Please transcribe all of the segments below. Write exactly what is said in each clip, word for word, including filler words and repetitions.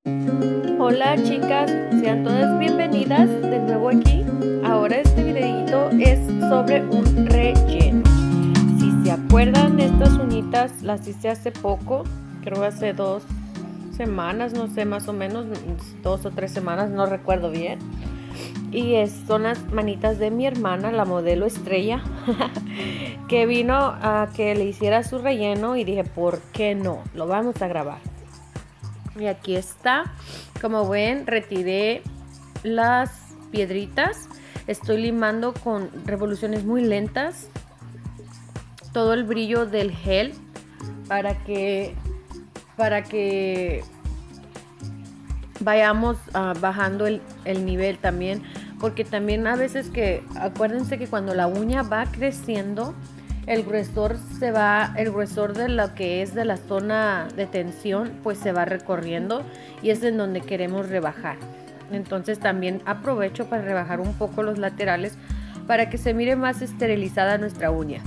Hola chicas, sean todas bienvenidas de nuevo aquí. Ahora este videito es sobre un relleno. Si se acuerdan, estas uñitas las hice hace poco, creo hace dos semanas, no sé, más o menos dos o tres semanas, no recuerdo bien. Y es, son las manitas de mi hermana, la modelo estrella, que vino a que le hiciera su relleno y dije, ¿por qué no? Lo vamos a grabar. Y aquí está. Como ven, retiré las piedritas. Estoy limando con revoluciones muy lentas todo el brillo del gel para que para que vayamos uh, bajando el, el nivel también, porque también a veces que acuérdense que cuando la uña va creciendo, el gruesor se va, el gruesor de lo que es de la zona de tensión, pues se va recorriendo y es en donde queremos rebajar. Entonces también aprovecho para rebajar un poco los laterales para que se mire más esterilizada nuestra uña.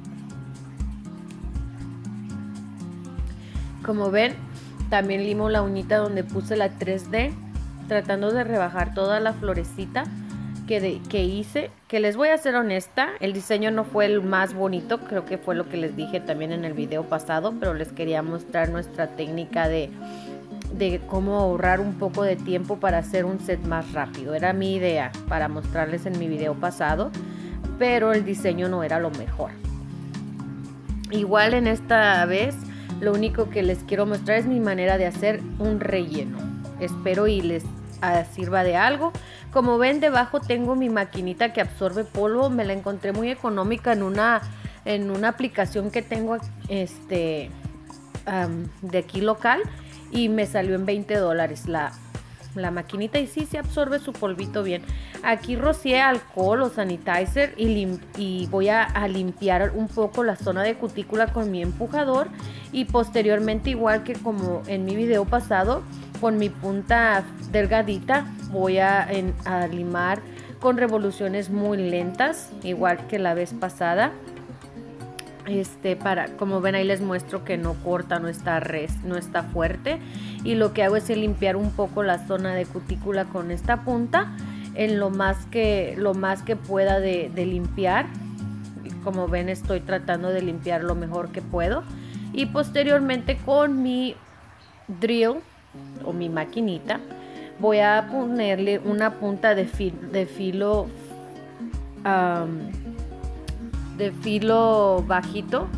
Como ven, también limo la uñita donde puse la tres D, tratando de rebajar toda la florecita que, de, que hice. Que les voy a ser honesta, el diseño no fue el más bonito, creo que fue lo que les dije también en el video pasado, pero les quería mostrar nuestra técnica de, de cómo ahorrar un poco de tiempo para hacer un set más rápido. Era mi idea para mostrarles en mi video pasado, pero el diseño no era lo mejor. Igual en esta vez, lo único que les quiero mostrar es mi manera de hacer un relleno. Espero y les uh, sirva de algo. Como ven, debajo tengo mi maquinita que absorbe polvo. Me la encontré muy económica en una, en una aplicación que tengo este, um, de aquí local. Y me salió en veinte dólares la, la maquinita. Y sí, se absorbe su polvito bien. Aquí rocié alcohol o sanitizer y, y voy a, a limpiar un poco la zona de cutícula con mi empujador. Y posteriormente, igual que como en mi video pasado, con mi punta delgadita voy a, en, a limar con revoluciones muy lentas, igual que la vez pasada. Este, para, como ven ahí les muestro que no corta, no está res, no está fuerte. Y lo que hago es limpiar un poco la zona de cutícula con esta punta en lo más que, lo más que pueda de, de limpiar. Como ven, estoy tratando de limpiar lo mejor que puedo. Y posteriormente con mi drill o mi maquinita voy a ponerle una punta de, fil de filo um, de filo bajito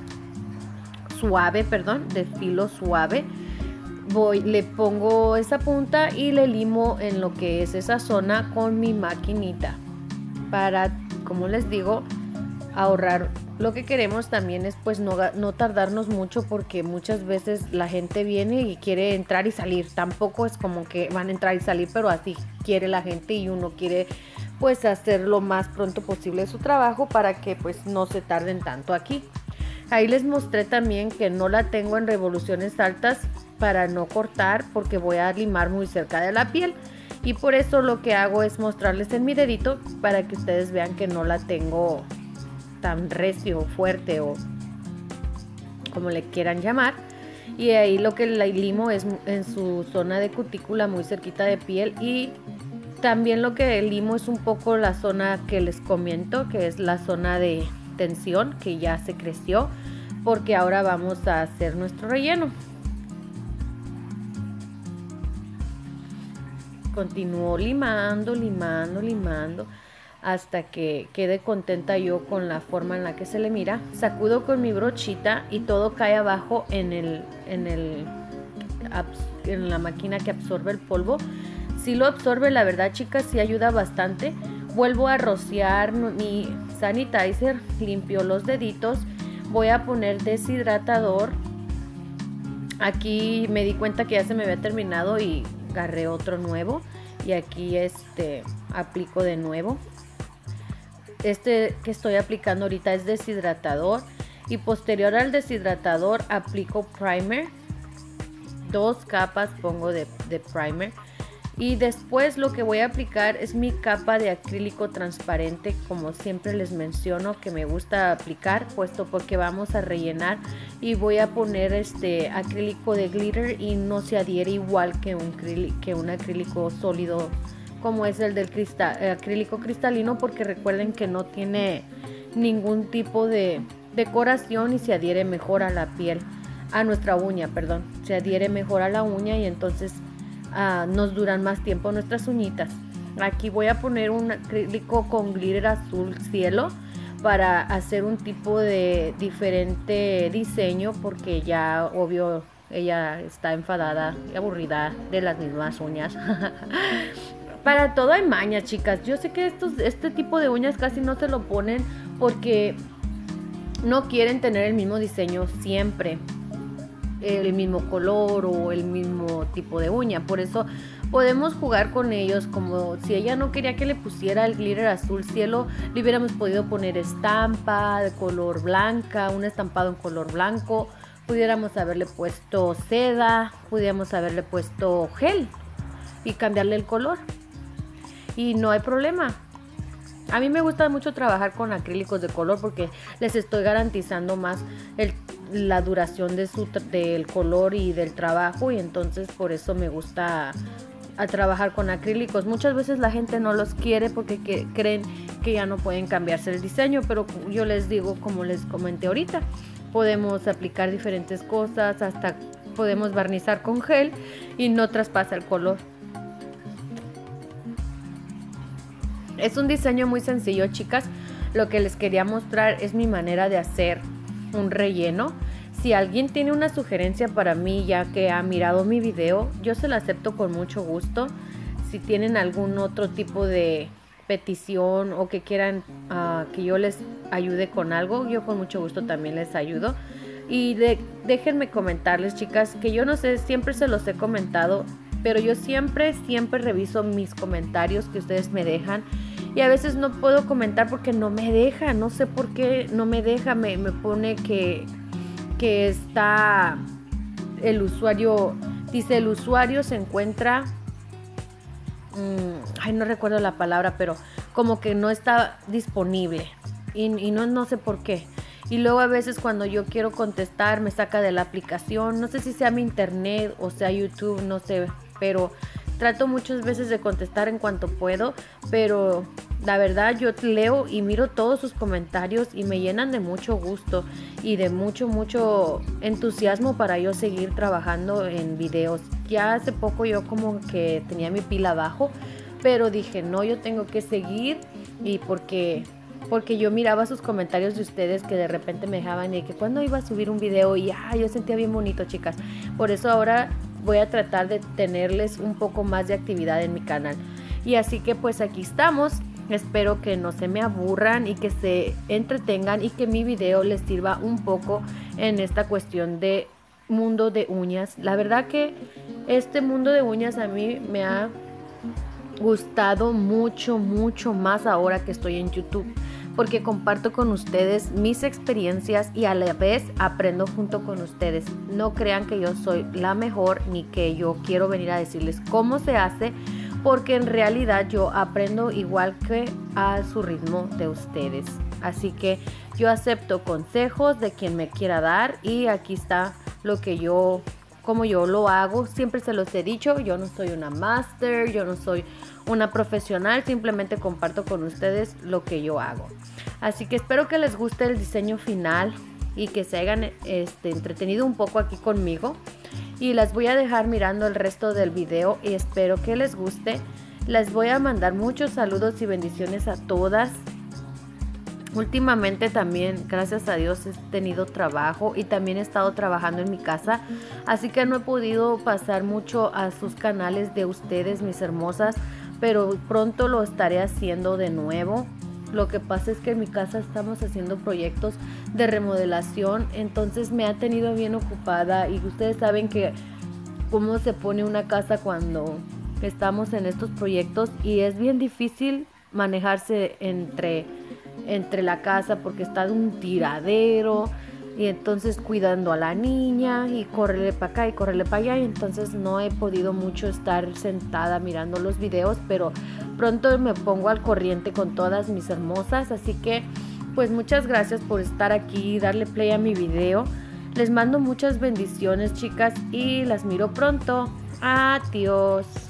suave, perdón, de filo suave. Voy, le pongo esa punta y le limo en lo que es esa zona con mi maquinita para, como les digo, ahorrar. Lo que queremos también es pues no, no tardarnos mucho, porque muchas veces la gente viene y quiere entrar y salir. Tampoco es como que van a entrar y salir, pero así quiere la gente y uno quiere pues hacer lo más pronto posible su trabajo para que pues no se tarden tanto aquí. Ahí les mostré también que no la tengo en revoluciones altas para no cortar, porque voy a limar muy cerca de la piel. Y por eso lo que hago es mostrarles en mi dedito para que ustedes vean que no la tengo tan recio, fuerte o como le quieran llamar. Y ahí lo que la limo es en su zona de cutícula muy cerquita de piel. Y también lo que limo es un poco la zona que les comento, que es la zona de tensión, que ya se creció, porque ahora vamos a hacer nuestro relleno. Continúo limando, limando, limando hasta que quede contenta yo con la forma en la que se le mira. Sacudo con mi brochita y todo cae abajo en, el, en, el, en la máquina que absorbe el polvo. Si lo absorbe, la verdad, chicas, sí ayuda bastante. Vuelvo a rociar mi sanitizer, limpio los deditos, voy a poner deshidratador. Aquí me di cuenta que ya se me había terminado y agarré otro nuevo. Y aquí este aplico de nuevo. Este que estoy aplicando ahorita es deshidratador. Y posterior al deshidratador aplico primer. Dos capas pongo de, de primer. Y después lo que voy a aplicar es mi capa de acrílico transparente, como siempre les menciono que me gusta aplicar, puesto porque vamos a rellenar y voy a poner este acrílico de glitter y no se adhiere igual que un, que un acrílico sólido como es el del cristal, el acrílico cristalino, porque recuerden que no tiene ningún tipo de decoración y se adhiere mejor a la piel, a nuestra uña, perdón, se adhiere mejor a la uña y entonces Uh, nos duran más tiempo nuestras uñitas. Aquí voy a poner un acrílico con glitter azul cielo para hacer un tipo de diferente diseño, porque ya obvio ella está enfadada y aburrida de las mismas uñas. Para todo hay maña, chicas. Yo sé que estos, este tipo de uñas casi no se lo ponen porque no quieren tener el mismo diseño siempre, el mismo color o el mismo tipo de uña. Por eso podemos jugar con ellos, como si ella no quería que le pusiera el glitter azul cielo, le hubiéramos podido poner estampa de color blanca, un estampado en color blanco, pudiéramos haberle puesto seda, pudiéramos haberle puesto gel y cambiarle el color y no hay problema. A mí me gusta mucho trabajar con acrílicos de color porque les estoy garantizando más el, la duración de su, del color y del trabajo, y entonces por eso me gusta a trabajar con acrílicos. Muchas veces la gente no los quiere porque que, creen que ya no pueden cambiarse el diseño, pero yo les digo, como les comenté ahorita, podemos aplicar diferentes cosas, hasta podemos barnizar con gel y no traspasa el color. Es un diseño muy sencillo, chicas. Lo que les quería mostrar es mi manera de hacer un relleno. Si alguien tiene una sugerencia para mí, ya que ha mirado mi video, yo se la acepto con mucho gusto. Si tienen algún otro tipo de petición o que quieran uh, que yo les ayude con algo, yo con mucho gusto también les ayudo. Y de, déjenme comentarles, chicas, que yo no sé, siempre se los he comentado, pero yo siempre, siempre reviso mis comentarios que ustedes me dejan. Y a veces no puedo comentar porque no me deja, no sé por qué no me deja, me, me pone que, que está el usuario, dice el usuario se encuentra, mmm, ay no recuerdo la palabra, pero como que no está disponible y, y no, no sé por qué. Y luego a veces cuando yo quiero contestar me saca de la aplicación, no sé si sea mi internet o sea YouTube, no sé, pero trato muchas veces de contestar en cuanto puedo, pero la verdad yo leo y miro todos sus comentarios y me llenan de mucho gusto y de mucho, mucho entusiasmo para yo seguir trabajando en videos. Ya hace poco yo como que tenía mi pila abajo, pero dije no, yo tengo que seguir, y porque... porque yo miraba sus comentarios de ustedes que de repente me dejaban y que cuando iba a subir un video y ah, yo sentía bien bonito, chicas. Por eso ahora voy a tratar de tenerles un poco más de actividad en mi canal. Y así que pues aquí estamos. Espero que no se me aburran y que se entretengan y que mi video les sirva un poco en esta cuestión de mundo de uñas. La verdad que este mundo de uñas a mí me ha gustado mucho, mucho más ahora que estoy en YouTube, porque comparto con ustedes mis experiencias y a la vez aprendo junto con ustedes. No crean que yo soy la mejor ni que yo quiero venir a decirles cómo se hace, porque en realidad yo aprendo igual que a su ritmo de ustedes. Así que yo acepto consejos de quien me quiera dar y aquí está lo que yo, como yo lo hago. Siempre se los he dicho, yo no soy una máster, yo no soy una profesional, simplemente comparto con ustedes lo que yo hago. Así que espero que les guste el diseño final y que se hayan este, entretenido un poco aquí conmigo. Y las voy a dejar mirando el resto del video y espero que les guste. Les voy a mandar muchos saludos y bendiciones a todas. Últimamente también, gracias a Dios, he tenido trabajo y también he estado trabajando en mi casa, así que no he podido pasar mucho a sus canales de ustedes, mis hermosas, pero pronto lo estaré haciendo de nuevo. Lo que pasa es que en mi casa estamos haciendo proyectos de remodelación, entonces me ha tenido bien ocupada, y ustedes saben que cómo se pone una casa cuando estamos en estos proyectos, y es bien difícil manejarse entre, entre la casa porque está de un tiradero. y entonces cuidando a la niña y córrele para acá y córrele para allá, y entonces no he podido mucho estar sentada mirando los videos, pero pronto me pongo al corriente con todas mis hermosas. Así que pues muchas gracias por estar aquí y darle play a mi video. Les mando muchas bendiciones, chicas, y las miro pronto. Adiós.